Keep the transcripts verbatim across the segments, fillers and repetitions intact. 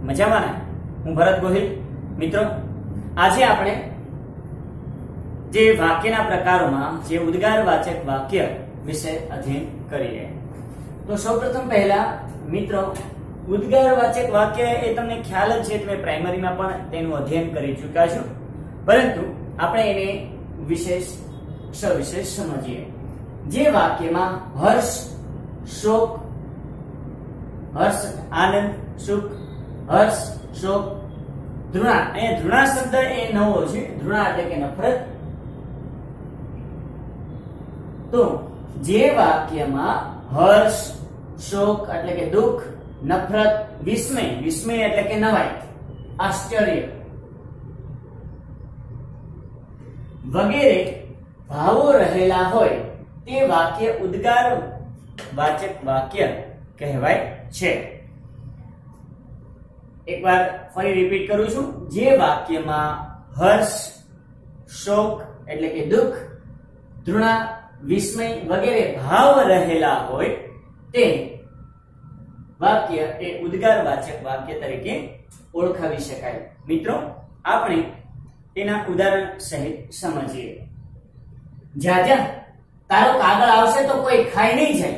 મજામાં ને? હું ભરત ગોહિલ. મિત્રો, આજે આપણે જે વાક્યના પ્રકારોમાં જે ઉદ્ગારવાચક વાક્ય વિશે અધ્યયન કરીએ. તો સૌપ્રથમ પહેલા મિત્રો, ઉદ્ગારવાચક વાક્ય એ તમને ખ્યાલ જ છે, તમે પ્રાઇમરીમાં પણ તેનું અધ્યયન કરી ચૂક્યા છો, પરંતુ આપણે એને વિશેષ સવિશેષ સમજીએ. જે વાક્યમાં હર્ષ, શોક, હર્ષ, આનંદ, સુખ, હર્ષ, શોક, ધૃણા. અહીંયા ધૃણા શબ્દ એ નવો છે. ધૃણા એટલે કે નફરત. તો જે વાક્યમાં હર્ષ, શોક એટલે કે દુઃખ, નફરત, વિસ્મય, વિસ્મય એટલે કે નવાઈ, આશ્ચર્ય વગેરે ભાવો રહેલા હોય તે વાક્ય ઉદ્ગાર વાચક વાક્ય કહેવાય છે. એકવાર ફરી રિપીટ કરું છું. જે વાક્યમાં હર્ષ, શોક એટલે કે દુઃખ, ધૃણા, વિસ્મય વગેરે ભાવ રહેલા હોય તે વાક્ય એ ઉદ્ગારવાચક વાક્ય તરીકે ઓળખાવી શકાય. મિત્રો, આપણે તેના ઉદાહરણ સહિત સમજીએ. જ્યાં જ્યાં તારો કાગળ આવશે તો કોઈ ખાઈ નહીં જાય.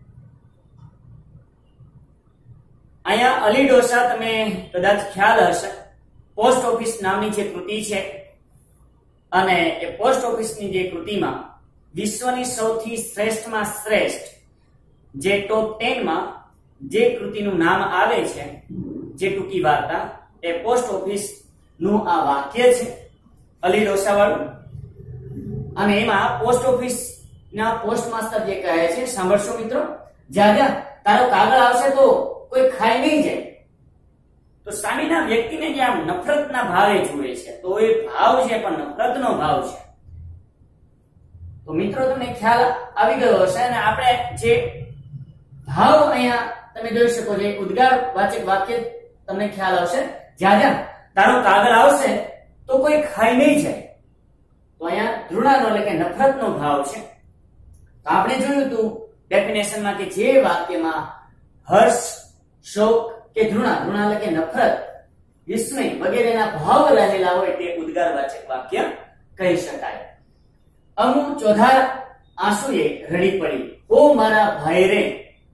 અહીંયા અલી ડોસા તમે કદાચ ખ્યાલ હશે, પોસ્ટ ઓફિસ નામની જે કૃતિ છે, અને એ પોસ્ટ ઓફિસની જે કૃતિમાં વિશ્વની સૌથી શ્રેષ્ઠમાં શ્રેષ્ઠ જે ટોપ ટેન માં જે કૃતિનું નામ આવે છે, જે ટૂંકી વાર્તા, એ પોસ્ટ ઓફિસ નું આ વાક્ય છે, અલી ડોસા વાળું. અને એમાં પોસ્ટ ઓફિસ ના પોસ્ટ માસ્ટર જે કહે છે, સાંભળશો મિત્રો, જ્યાં જ્યાં તારો કાગળ આવશે તો કોઈ ખાઈ નહીં જાય. તો સામેના વ્યક્તિને જે આમ નફરતના ભાવે જુએ છે, તો એ ભાવ છે પણ નફરતનો ભાવ છે. તો મિત્રો, તમને ખ્યાલ આવી ગયો હશે. અને આપણે જે ભાવ અહીંયા તમે જોઈ શકો છો, ઉદ્ગારવાચક વાક્ય તમને ખ્યાલ આવશે. જ્યાં જ્યાં તારો કાગળ આવશે તો કોઈ ખાઈ નહીં જાય. તો અહીંયા ધૃણાનો એટલે કે નફરતનો ભાવ છે. તો આપણે જોયું હતું ડેફિનેશનમાં કે જે વાક્યમાં હર્ષ, શોક કે ધૃણા, ધૃણા એટલે કે નફરત, વિસ્મય વગેરેના ભાવ રહેલા હોય તે ઉદ્ગારવાચક વાક્ય કહી શકાય. અમુ ચોધાર આંસુએ રડી પડી, ઓ મારા ભાઈ રે.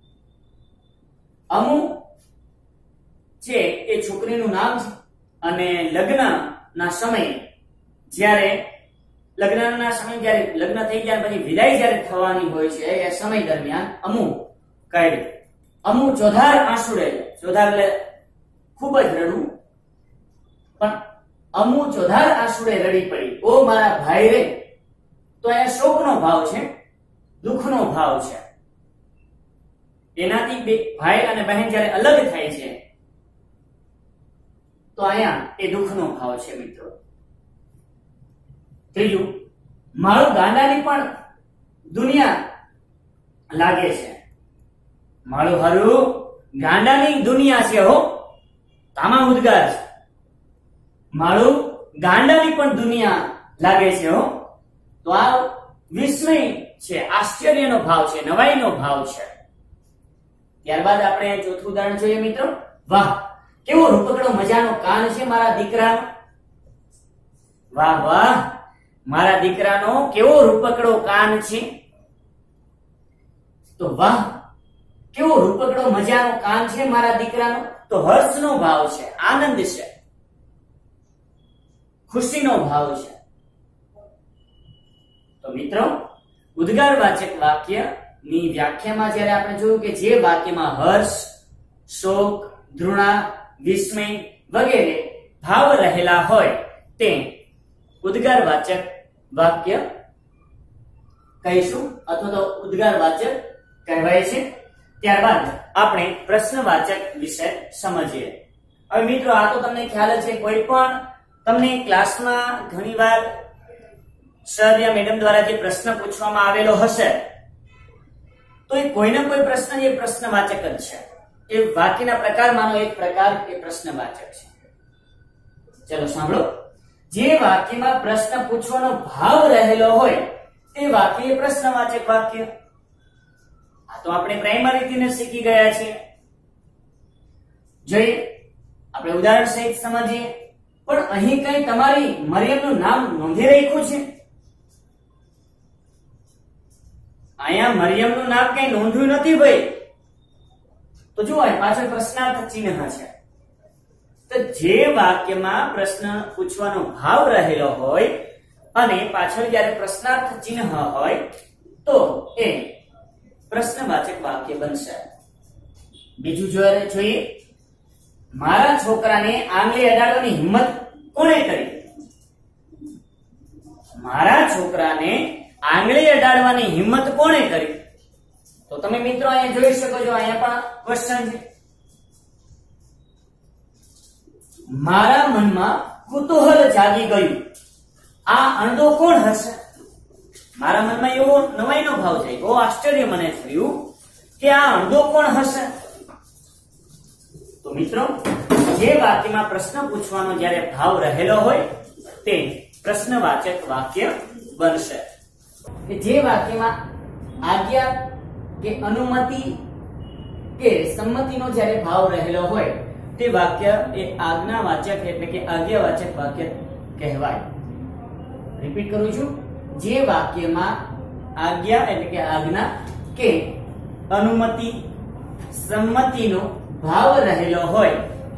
અમુ છે એ છોકરીનું નામ છે, અને લગ્નના સમયે જ્યારે લગ્નના સમય જ્યારે લગ્ન થઈ ગયા પછી વિદાય જ્યારે થવાની હોય છે, એ સમય દરમિયાન અમુ કાઢી. અમુ ચોધાર આંસુડે, ચોધાર એટલે ખૂબ જ રડવું, પણ અમુ ચોધાર આંસુડે રડી પડી, ઓ મારા ભાઈ રે. તો અહીંયા શોકનો ભાવ છે, દુઃખનો ભાવ છે. એનાથી બે ભાઈ અને બહેન જ્યારે અલગ થાય છે, તો અહીંયા એ દુઃખનો ભાવ છે. મિત્રો, ત્રીજું, મારું ગાંડાની પણ દુનિયા લાગે છે. મારું હારું ગાંડાની દુનિયા છે હો. આમાં ઉદ્ગાર છે. મારું ગાંડાની પણ દુનિયા લાગે છે હો. તો આ વિસ્મય છે, આશ્ચર્યનો ભાવ છે, નવાઈનો ભાવ છે. ત્યારબાદ આપણે ચોથું ઉદાહરણ જોઈએ. મિત્રો, વાહ કેવો રૂપકડો મજાનો કાન છે મારા દીકરાનો. વાહ વાહ, મારા દીકરાનો કેવો રૂપકડો કાન છે. તો વાહ કેવો રૂપકડો મજાનો કાન છે મારા દીકરાનો. તો હર્ષનો ભાવ છે, આનંદ છે, ખુશીનો ભાવ છે. તો મિત્રો, ઉદ્ગારવાચક વાક્ય ની વ્યાખ્યામાં જ્યારે આપણે જોયું કે જે વાક્યમાં હર્ષ, શોક, ધૃણા, વિસ્મય વગેરે ભાવ રહેલા હોય તે ઉદ્ગારવાચક વાક્ય કહીશું, અથવા તો ઉદ્ગારવાચક કહેવાય છે. ત્યારબાદ આપણે પ્રશ્નવાચક વિશે સમજીએ. હવે મિત્રો, આ તો તમને ખ્યાલ છે, કોઈ પણ તમને ક્લાસમાં ઘણીવાર સર યા મેડમ દ્વારા જે પ્રશ્ન પૂછવામાં આવેલો હશે, તો એ કોઈને કોઈ પ્રશ્ન એ પ્રશ્નવાચક જ છે. એ વાક્યના પ્રકારમાંનો એક પ્રકાર એ પ્રશ્નવાચક છે. ચલો સાંભળો. જે વાક્યમાં પ્રશ્ન પૂછવાનો ભાવ રહેલો હોય તે વાક્ય એ પ્રશ્નવાચક વાક્ય. આ તો આપણે પ્રાઇમરી થી શીખી ગયા છીએ. જોઈએ, આપણે ઉદાહરણ સહિત સમજીએ. પણ અહીં કઈ તમારી મરિયમનું નામ નોંધી રાખ્યું છે? અહીંયા મરિયમનું નામ કઈ નોંધ્યું નથી ભાઈ. તો જુઓ પાછળ પ્રશ્નાર્થ ચિહ્ન છે. તો જે વાક્યમાં પ્રશ્ન પૂછવાનો ભાવ રહેલો હોય અને પાછળ જ્યારે પ્રશ્નાર્થ ચિહ્ન હોય તો એ પ્રશ્નવાચક વાક્ય બનશે. બીજું જોઈએ, મારા છોકરાને આંગળી અડાડવાની હિંમત કોણે કરી? મારા છોકરાને આંગળી અડાડવાની હિંમત કોણે કરી? તો તમે મિત્રો અહીંયા જોઈ શકો છો, અહીંયા પણ ક્વેશ્ચન છે. મારા મનમાં કુતૂહલ જાગી ગયું, આ અણદો કોણ હશે? મારા મનમાં એવો નવાઈનો ભાવ છે, બહુ આશ્ચર્ય મને થયું કે આ અણદો કોણ હશે? તો મિત્રો જે વાક્યમાં પ્રશ્ન પૂછવાનો જ્યારે ભાવ રહેલો હોય તે પ્રશ્નવાચક વાક્ય બનશે. કે જે વાક્યમાં આજ્ઞા કે અનુમતિ કે સંમતિનો જ્યારે ભાવ રહેલો હોય તે વાક્ય એ આજ્ઞાવાચક એટલે કે આજ્ઞાવાચક વાક્ય કહેવાય. રિપીટ કરું છું, જે વાક્યમાં આજ્ઞા એટલે કે આજ્ઞા કે અનુમતિ સંમતિનો ભાવ રહેલો હોય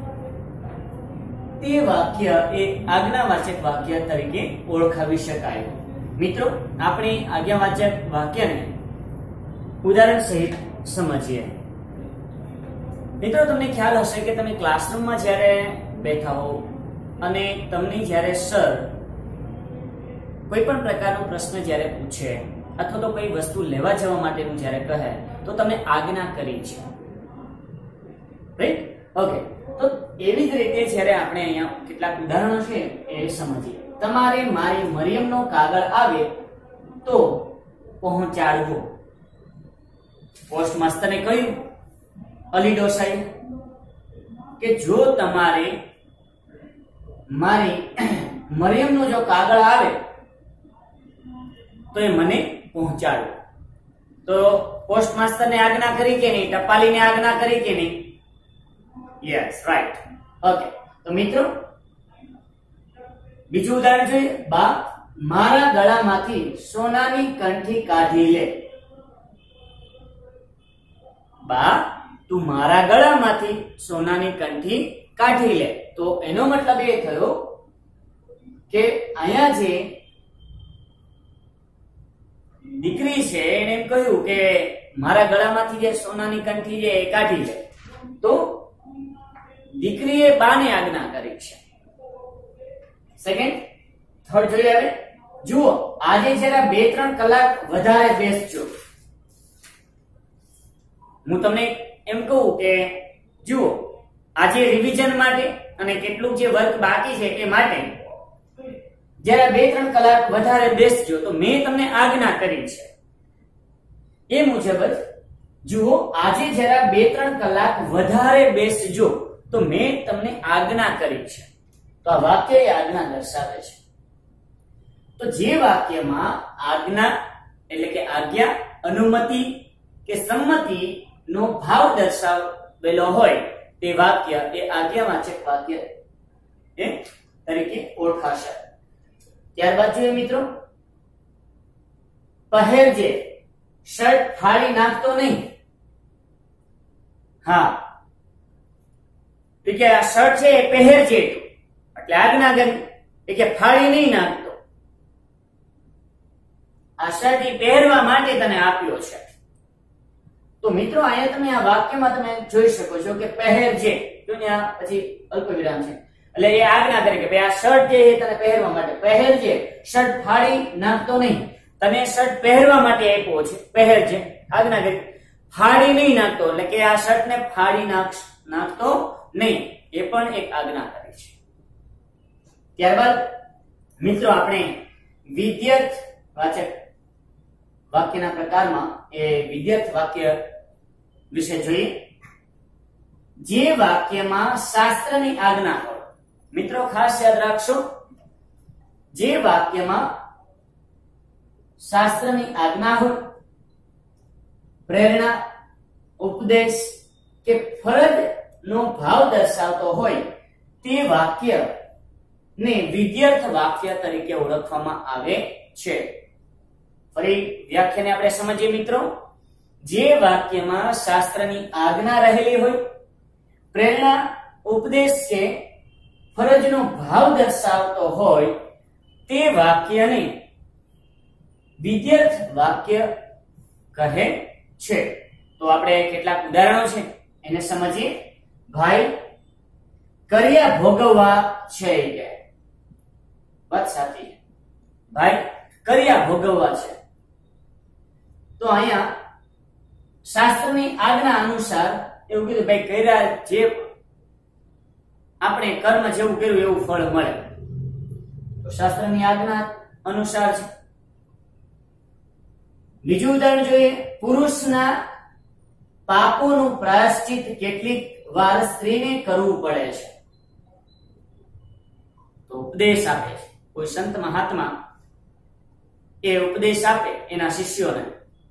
તે વાક્ય એ આજ્ઞાવાચક વાક્ય તરીકે ઓળખાવી શકાય. મિત્રો આપણે આજ્ઞાવાચક વાક્યને ઉદાહરણ સહિત સમજીએ. મિત્રો તમને ખ્યાલ હશે કે તમે ક્લાસરૂમમાં જ્યારે બેઠા હો અને તમને જ્યારે સર કોઈ પણ પ્રકારનો પ્રશ્ન જ્યારે પૂછે અથવા તો કોઈ વસ્તુ લેવા જવા માટેનું જ્યારે કહે તો તમે આજ્ઞા કરી છે, રાઈટ? ઓકે, તો એવી જ રીતે જ્યારે આપણે અહીંયા કેટલાક ઉદાહરણો છે એ સમજીએ. તમારે મારી મરિયમનો કાગળ આવે તો પહોંચાડવો. પોસ્ટ માસ્ટરને કહ્યું અલી ડોસાએ કે જો તમારે મારી મરિયમનો જો કાગળ આવે તો એ મને પહોંચાડો. તો પોસ્ટ માસ્ટરને આજ્ઞા કરી કે નહીં? ટપાલીને આજ્ઞા કરી કે નહીં? Yes, right. ઓકે, તો મિત્રો બીજું ઉદાહરણ જોઈએ. બા મારા ગળામાંથી સોનાની કંઠી કાઢી લે. બા તું મારા ગળામાંથી સોનાની કંઠી કાઢી લે. તો એનો મતલબ એ થયો કે અહીંયા જે દીકરી છે એને એમ કહ્યું કે મારા ગળામાંથી જે સોનાની કંઠી છે એ કાઢી લે. તો દીકરીએ બાને આજ્ઞા કરી છે. સેકન્ડ થર્ડ જોઈએ. હવે જુઓ, આજે જરા બે ત્રણ કલાક વધારે બેસજો. હું તમને એમ કહું કે જુઓ આજે રિવિઝન માટે અને કેટલુંક જે વર્ક બાકી છે એ માટે જરા બે ત્રણ કલાક વધારે બેસજો. તો મેં તમને આજ્ઞા કરી છે એ મુજબ જ જુઓ આજે જરા બે ત્રણ કલાક વધારે બેસજો તો મેં તમને આજ્ઞા કરી છે. તો આ વાક્ય એ આજ્ઞા દર્શાવે છે. તો જે વાક્યમાં આજ્ઞા એટલે કે આજ્ઞા, અનુમતિ કે સંમતિ નો ભાવ દર્શાવેલો હોય તે વાક્ય એ આજ્ઞાવાચક વાક્ય એ તરીકે ઓળખાશે. ત્યારબાદ જોઈએ મિત્રો, પહેરજે, શર્ટ ફાડી નાખતો નહીં. હા, કે આ શર્ટ છે એ પહેરજે એટલે આજ્ઞા કરી કે ફાડી નહીં નાખતો. આ શર્ટ એ પહેરવા માટે તને આપ્યો છે. તો મિત્રો અહીંયા તમે આ વાક્યમાં તમે જોઈ શકો છો કે પહેરજે, જો ત્યાં પછી અલ્પ વિરામ છે એટલે એ આજ્ઞા કરે કે ભાઈ આ શર્ટ જે એ તને પહેરવા માટે પહેરજે, શર્ટ ફાડી નાખતો નહીં. તને શર્ટ પહેરવા માટે આપ્યો છે, પહેરજે, આજ્ઞા કરી. ફાડી નહીં નાખતો એટલે કે આ શર્ટ ને ફાડી નાખ નાખતો નહીં, એ પણ એક આજ્ઞા કરી છે. ત્યારબાદ મિત્રો આપણે વિધેયક વાચક વાક્યના પ્રકારમાં એ વિધેયક વાક્ય વિશે જોઈએ. જે વાક્યમાં શાસ્ત્રની આજ્ઞા હોય, મિત્રો ખાસ યાદ રાખશો, જે વાક્યમાં શાસ્ત્રની આજ્ઞા હોય, પ્રેરણા, ઉપદેશ કે ફરજ નો ભાવ દર્શાવતો હોય તે વાક્ય ને વિધ્યર્થ વાક્ય તરીકે ઓળખવામાં આવે છે. ફરી વ્યાખ્યાને આપણે સમજીએ મિત્રો. જે વાક્યમાં શાસ્ત્રની આજ્ઞા રહેલી હોય, પ્રેરણા, ઉપદેશ કે ફરજનો ભાવ દર્શાવતો હોય તે વાક્યને વિધ્યર્થ વાક્ય કહે છે. તો આપણે કેટલાક ઉદાહરણો છે એને સમજીએ. ભાઈ કર્યા ભોગવવા છે કે વાત સાચી. ભાઈ કર્યા ભોગવવા છે. તો અહીંયા શાસ્ત્રની આજ્ઞા અનુસાર એવું કીધું ભાઈ કર્યા જે આપણે કર્મ જેવું કર્યું એવું ફળ મળે. તો શાસ્ત્રની આજ્ઞા અનુસાર છે. બીજું ઉદાહરણ જોઈએ. પુરુષના પાપોનું પ્રાયશ્ચિત કેટલીક વાર સ્ત્રીને કરવું પડે છે. તો ઉપદેશ આપે છે કોઈ સંત મહાત્મા, એ ઉપદેશ આપે એના શિષ્યોને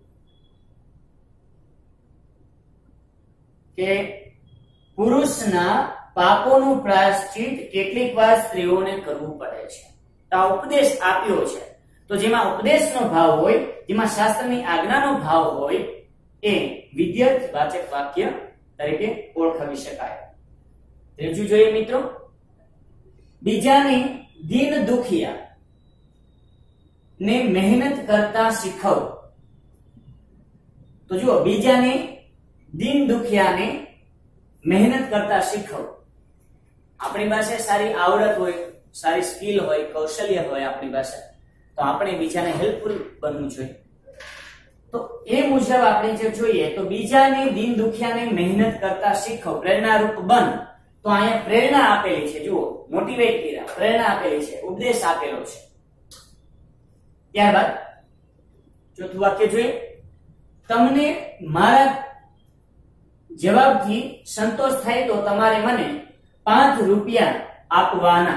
કે પુરુષના પાપોનું પ્રાયશ્ચિત કેટલીક વાર સ્ત્રીઓને કરવું પડે છે. તો આ ઉપદેશ આપ્યો છે. તો જેમાં ઉપદેશનો ભાવ હોય, જેમાં શાસ્ત્રની આજ્ઞાનો ભાવ હોય, એ વિધ્યર્થ વાચક વાક્ય તરીકે ઓળખાવી શકાય. ત્રીજું જોઈએ મિત્રો. બીજાની દીન દુખિયા ને મહેનત કરતા શીખવ. તો જુઓ, બીજાને દીન દુખિયાને મહેનત કરતા શીખવ. આપણી પાસે સારી આવડત હોય, સારી સ્કિલ હોય, કૌશલ્ય હોય આપણી પાસે, તો આપણે બીજાને હેલ્પફુલ બનવું જોઈએ. તો એ મુજબ આપણે જે જોઈએ તો બીજાને દીન દુખિયાને મહેનત કરતા શીખવ, પ્રેરણારૂપ બન. તો અહીંયા પ્રેરણા આપેલી છે. જુઓ, મોટિવેટ કર્યા, પ્રેરણા આપેલી છે, ઉપદેશ આપેલો છે. ત્યારબાદ ચોથું વાક્ય જોઈએ. તમને મારા જવાબથી સંતોષ થાય તો તમારે મને પાંચ રૂપિયા આપવાના.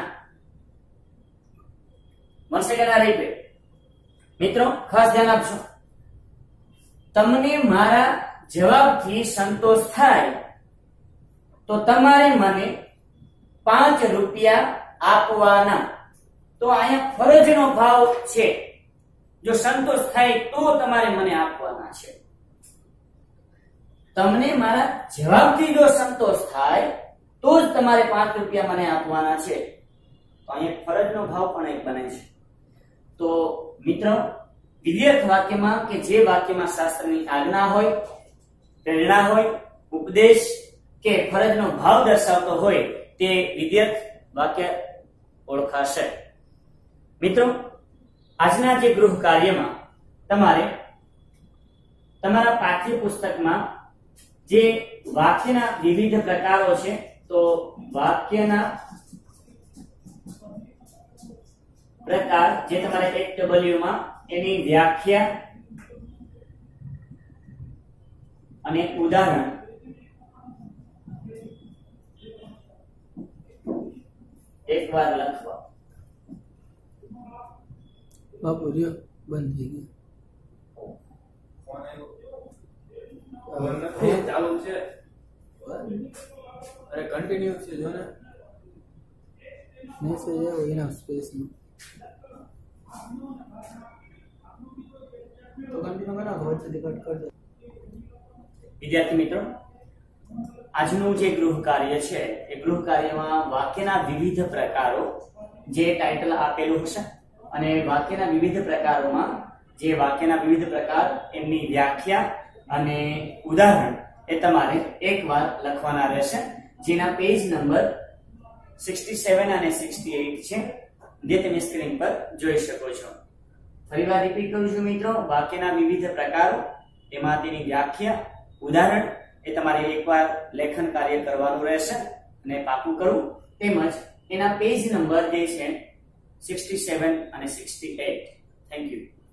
મળશે કે ના રહી? મિત્રો ખાસ ધ્યાન આપજો. તમને મારા જવાબથી સંતોષ થાય તો તમારે મને પાંચ રૂપિયા આપવાના. તો અહીંયા ફરજનો ભાવ છે. જો સંતોષ થાય તો તમારે મને આપવાના છે. તમને મારા જવાબથી જો સંતોષ થાય તો જ તમારે પાંચ રૂપિયા મને આપવાના છે. તો અહીંયા ફરજનો ભાવ પણ એક બને છે. તો મિત્રો, વિધ્યર્થ વાક્યમાં કે જે વાક્યમાં શાસ્ત્રની આજ્ઞા હોય, પ્રેરણા હોય, ઉપદેશ કે ફરજનો ભાવ દર્શાવતો હોય તે વિધ્યર્થ વાક્ય ઓળખાશે. મિત્રો, આજના જે ગૃહ કાર્યમાં તમારે તમારા પાઠ્યપુસ્તકમાં જે વાક્યના વિવિધ પ્રકારો છે, તો વાક્યના પ્રકાર જે તમારે એક ડબલ્યુ માં એની વ્યાખ્યા અને ઉદાહરણ એકવાર લખવા. બાપુ રહ્યો બંધ થઈ ગયો. ચાલુ છે. અરે કન્ટિન્યુ છે જો ને. મેસેજ આવ્યો એના સ્પેસમાં. તો કન્ટિન્યુ કરા દો, વચ્ચેથી કટ કરી દો. વિદ્યાર્થી મિત્રો, આજનું જે ગૃહ કાર્ય છે એ ગૃહ કાર્યમાં વાક્યના વિવિધ પ્રકારો જે ટાઇટલ આપેલું હશે અને વાક્યના વિવિધ પ્રકારોમાં જે વાક્યના વિવિધ પ્રકાર એમની વ્યાખ્યા અને ઉદાહરણ એ તમારે એકવાર લખવાના રહેશે, જેના પેજ નંબર સડસઠ અને અડસઠ છે જે તમે સ્ક્રીન પર જોઈ શકો છો. ફરીવાર રિપીટ કરું છું મિત્રો, વાક્યના વિવિધ પ્રકારો, તેમાં તેની વ્યાખ્યા, ઉદાહરણ એ તમારે એકવાર લેખન કાર્ય કરવાનું રહેશે અને પાકું કરવું, તેમજ એના પેજ નંબર જે છે સડસઠ અને અડસઠ. Thank you.